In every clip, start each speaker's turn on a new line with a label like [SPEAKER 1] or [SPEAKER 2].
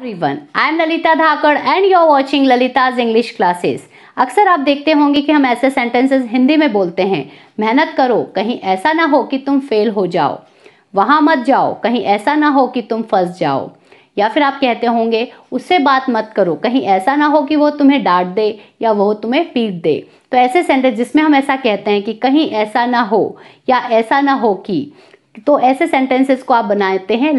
[SPEAKER 1] Everyone, I am Lalita Dhakad and you are watching Lalita's English classes। अक्सर आप देखते होंगे कि हम ऐसे सेंटेंसेस हिंदी में बोलते हैं, मेहनत करो कहीं ऐसा ना हो कि तुम फेल हो जाओ, वहाँ मत जाओ कहीं ऐसा ना हो कि तुम फंस जाओ। या फिर आप कहते होंगे उससे बात मत करो कहीं ऐसा ना हो कि वो तुम्हें डांट दे या वो तुम्हें पीट दे। तो ऐसे सेंटेंस जिसमें हम ऐसा कहते हैं कि कहीं ऐसा ना हो या ऐसा ना हो कि, तो ऐसे सेंटेंसेस को आप बनाते हैं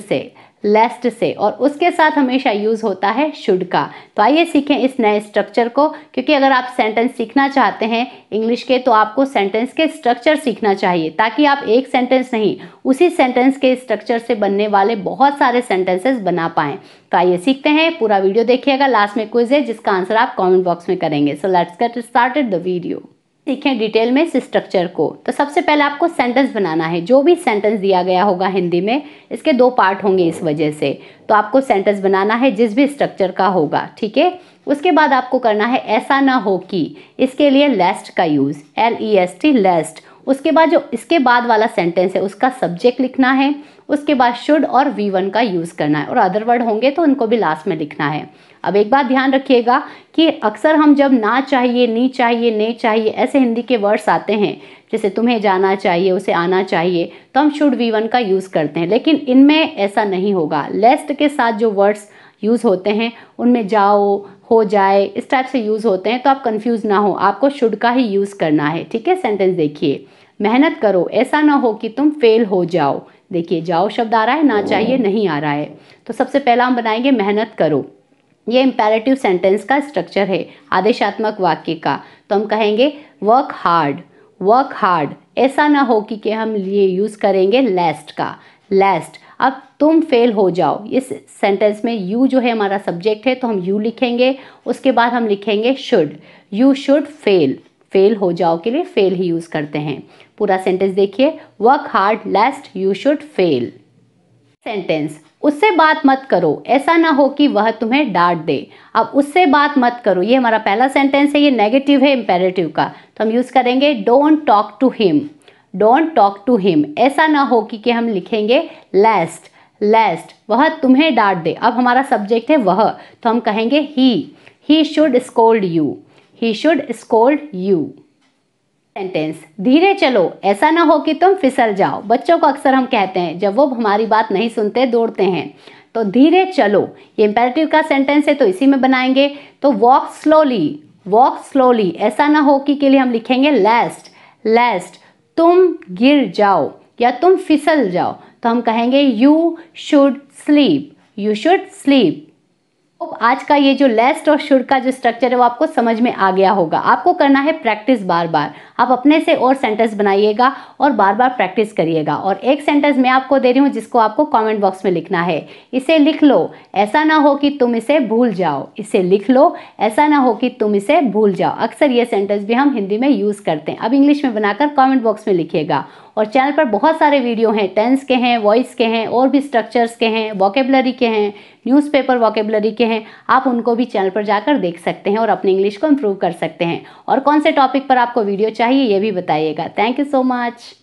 [SPEAKER 1] लेस्ट से और उसके साथ हमेशा यूज़ होता है शुड का। तो आइए सीखें इस नए स्ट्रक्चर को, क्योंकि अगर आप सेंटेंस सीखना चाहते हैं इंग्लिश के तो आपको सेंटेंस के स्ट्रक्चर सीखना चाहिए, ताकि आप एक सेंटेंस नहीं उसी सेंटेंस के स्ट्रक्चर से बनने वाले बहुत सारे सेंटेंसेस बना पाएँ। तो आइए सीखते हैं, पूरा वीडियो देखिएगा, लास्ट में क्विज है जिसका आंसर आप कॉमेंट बॉक्स में करेंगे। So let's get started the video. सीखें डिटेल में इस स्ट्रक्चर को। तो सबसे पहले आपको सेंटेंस बनाना है। जो भी सेंटेंस दिया गया होगा हिंदी में, इसके दो पार्ट होंगे इस वजह से, तो आपको सेंटेंस बनाना है जिस भी स्ट्रक्चर का होगा, ठीक है। उसके बाद आपको करना है ऐसा ना हो कि, इसके लिए लेस्ट का यूज़, LEST लेस्ट। उसके बाद जो इसके बाद वाला सेंटेंस है उसका सब्जेक्ट लिखना है, उसके बाद शुड और V1 का यूज़ करना है और अदर वर्ड होंगे तो उनको भी लास्ट में लिखना है। अब एक बात ध्यान रखिएगा कि अक्सर हम जब ना चाहिए, नी चाहिए, ने चाहिए ऐसे हिंदी के वर्ड्स आते हैं, जैसे तुम्हें जाना चाहिए, उसे आना चाहिए, तो हम शुड V1 का यूज़ करते हैं, लेकिन इनमें ऐसा नहीं होगा। लेस्ट के साथ जो वर्ड्स यूज़ होते हैं उनमें जाओ, हो जाए, इस टाइप से यूज़ होते हैं, तो आप कंफ्यूज ना हो, आपको शुड का ही यूज़ करना है, ठीक है। सेंटेंस देखिए, मेहनत करो ऐसा ना हो कि तुम फेल हो जाओ। देखिए जाओ शब्द आ रहा है, ना चाहिए नहीं आ रहा है। तो सबसे पहला हम बनाएंगे मेहनत करो। ये इम्पेरेटिव सेंटेंस का स्ट्रक्चर है, आदेशात्मक वाक्य का। तो हम कहेंगे वर्क हार्ड। ऐसा ना हो कि हम ये यूज़ करेंगे लेस्ट का, लेस्ट। अब तुम फेल हो जाओ, इस सेंटेंस में यू जो है हमारा सब्जेक्ट है तो हम यू लिखेंगे, उसके बाद हम लिखेंगे शुड, यू शुड फेल हो जाओ के लिए फेल ही यूज़ करते हैं। पूरा सेंटेंस देखिए, work hard lest you should fail. Sentence, उससे बात मत करो ऐसा ना हो कि वह तुम्हें डांट दे। अब उससे बात मत करो, ये हमारा पहला सेंटेंस है, ये नेगेटिव है इम्पेरेटिव का, तो हम यूज़ करेंगे डोंट टॉक टू हिम। ऐसा ना हो कि हम लिखेंगे लेस्ट वह तुम्हें डांट दे। अब हमारा सब्जेक्ट है वह, तो हम कहेंगे he should scold you. Sentence, धीरे चलो ऐसा ना हो कि तुम फिसल जाओ। बच्चों को अक्सर हम कहते हैं जब वो हमारी बात नहीं सुनते दौड़ते हैं, तो धीरे चलो ये इम्पेरेटिव का सेंटेंस है तो इसी में बनाएंगे। तो वॉक स्लोली ऐसा ना हो कि के लिए हम लिखेंगे लेस्ट तुम गिर जाओ या तुम फिसल जाओ, तो हम कहेंगे यू शुड स्लीप। आज का ये जो लेस्ट और शुड का जो स्ट्रक्चर है वो आपको समझ में आ गया होगा। आपको करना है प्रैक्टिस बार बार, आप अपने से और सेंटेंस बनाइएगा और बार बार प्रैक्टिस करिएगा। और एक सेंटेंस मैं आपको दे रही हूँ जिसको आपको कमेंट बॉक्स में लिखना है। इसे लिख लो ऐसा ना हो कि तुम इसे भूल जाओ, अक्सर ये सेंटेंस भी हम हिंदी में यूज़ करते हैं। अब इंग्लिश में बनाकर कमेंट बॉक्स में लिखिएगा। और चैनल पर बहुत सारे वीडियो हैं, टेंस के हैं, वॉइस के हैं, और भी स्ट्रक्चर्स के हैं, वोकेबलरी के हैं, न्यूज़पेपर वोकेबलरी के हैं। आप उनको भी चैनल पर जाकर देख सकते हैं और अपनी इंग्लिश को इम्प्रूव कर सकते हैं। और कौन से टॉपिक पर आपको वीडियो चाहिए ये भी बताइएगा। Thank you so much.